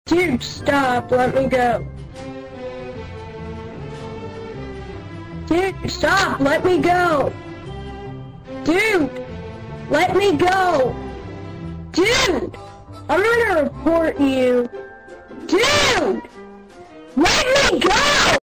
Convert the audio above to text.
Dude, stop, let me go. Dude, stop, let me go. Dude, let me go. Dude, I'm gonna report you. Dude, let me go!